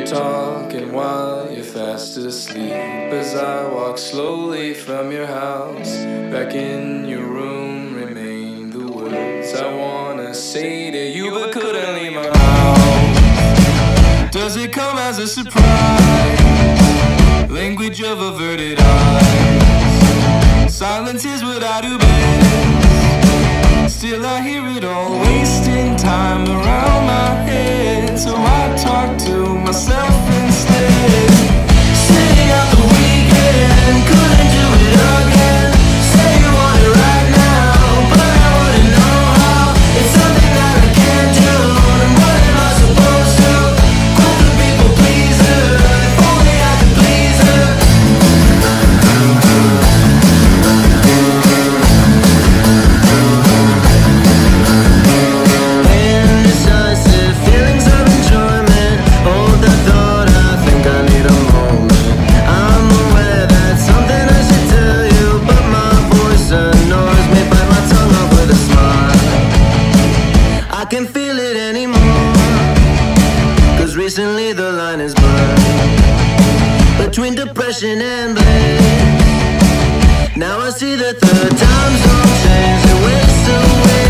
talking while you're fast asleep. As I walk slowly from your house, back in your room remain the words I wanna say to you, but couldn't leave my house. Does it come as a surprise? Language of averted eyes. Silence is what I do best. Still I hear it all, wasting time around my head. So I talk to myself instead. Sitting out the weekend, couldn't do it again. Say you want it right now, but I wouldn't know how. It's something that I can't do, and what am I supposed to? Quit the people pleaser, if only I could please her. Indecisive feelings of enjoyment. Hold that thought, I think I need a moment. I'm aware that's something I should tell you, but my voice annoys me. Bite my tongue off with a smile. I can't feel it anymore, 'cause recently the line is blurred between depression and bliss. Now I see that the times don't change, they waste away.